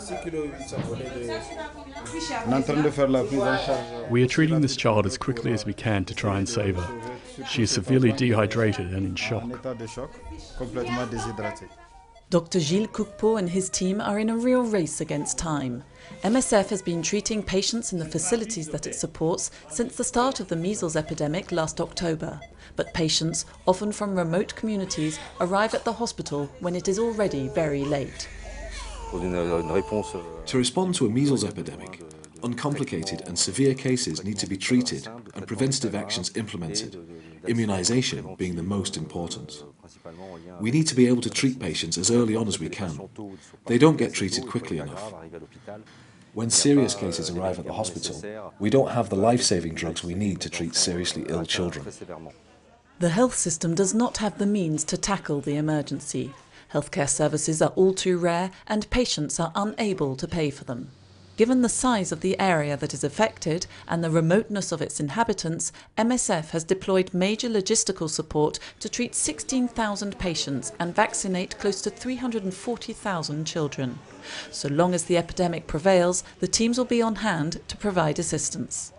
We are treating this child as quickly as we can to try and save her. She is severely dehydrated and in shock. Dr. Gilles Coupeau and his team are in a real race against time. MSF has been treating patients in the facilities that it supports since the start of the measles epidemic last October. But patients, often from remote communities, arrive at the hospital when it is already very late. To respond to a measles epidemic, uncomplicated and severe cases need to be treated and preventative actions implemented, immunisation being the most important. We need to be able to treat patients as early on as we can. They don't get treated quickly enough. When serious cases arrive at the hospital, we don't have the life-saving drugs we need to treat seriously ill children. The health system does not have the means to tackle the emergency. Healthcare services are all too rare and patients are unable to pay for them. Given the size of the area that is affected and the remoteness of its inhabitants, MSF has deployed major logistical support to treat 16,000 patients and vaccinate close to 340,000 children. So long as the epidemic prevails, the teams will be on hand to provide assistance.